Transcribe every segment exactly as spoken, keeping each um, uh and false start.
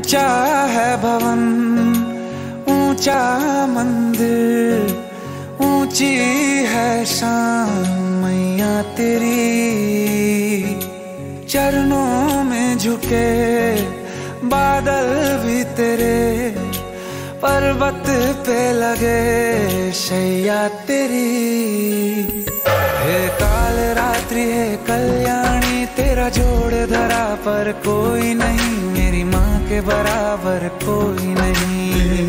ऊंचा है भवन, ऊंचा मंदिर, ऊंची है शान मैया तेरी। चरणों में झुके बादल भी तेरे, पर्वत पे लगे शैया तेरी। हे काल रात्रि है कल्याणी, तेरा जोड़ धरा पर कोई नहीं, मेरी माँ के बराबर कोई नहीं।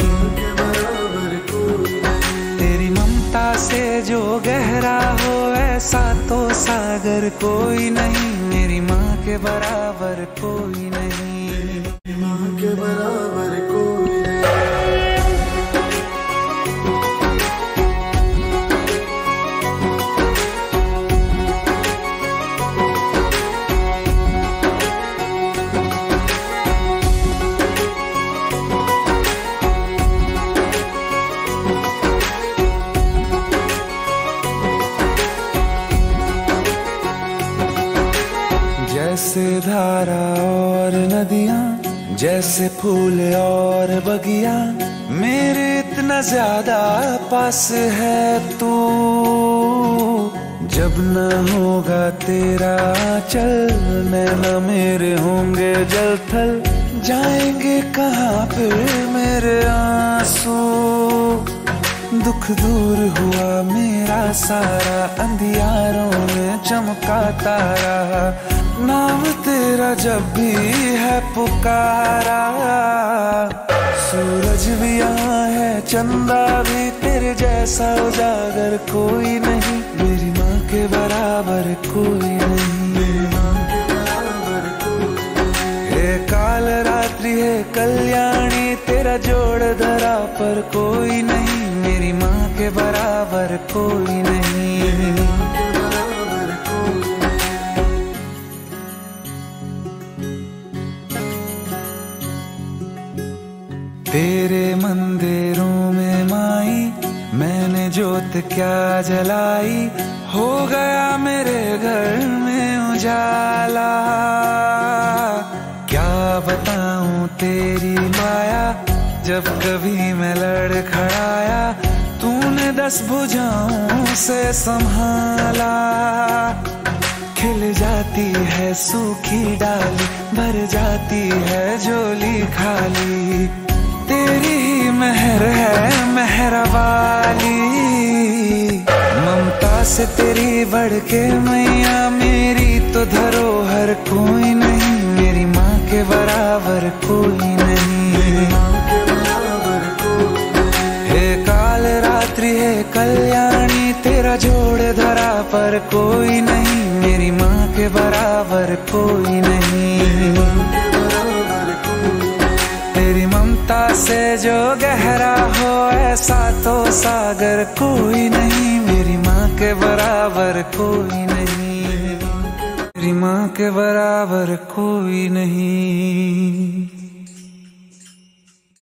तेरी ममता से जो गहरा हो ऐसा तो सागर कोई नहीं, मेरी माँ के बराबर कोई नहीं, माँ के बराबर कोई नहीं। जैसे धारा और नदियाँ, जैसे फूल और बगिया, मेरे इतना ज्यादा पास है तू। जब न होगा तेरा चल, नैना मेरे होंगे जल थल, जाएंगे कहाँ फिर मेरे आंसू। दुख दूर हुआ मेरा सारा, अंधियारों में चमका तारा, नाम तेरा जब भी है पुकारा। सूरज भी यहाँ है, चंदा भी, तेरे जैसा उजागर कोई नहीं, मेरी माँ के बराबर कोई नहीं। हे काल रात्रि है कल्याणी, तेरा जोड़ धरा पर कोई नहीं, मेरी माँ के बराबर कोई नहीं। तेरे मंदिरों में माई मैंने जोत क्या जलाई, हो गया मेरे घर में उजाला। क्या बताऊं तेरी माया, जब कभी मैं लड़खड़ाया, तूने दस भुजाओं से संभाला। खिल जाती है सूखी डाली, भर जाती है झोली खाली, तेरी ही मेहर है मेहर वाली। ममता से तेरी बढ़ के मैया, मेरी तो धरोहर कोई नहीं, मेरी माँ के बराबर कोई नहीं। हे काल रात्रि है कल्याणी, तेरा जोड़ धरा पर कोई नहीं, मेरी माँ के बराबर कोई नहीं। तेरी ममता से जो गहरा हो ऐसा तो सागर कोई नहीं, मेरी माँ के बराबर कोई नहीं, मेरी माँ के बराबर कोई नहीं।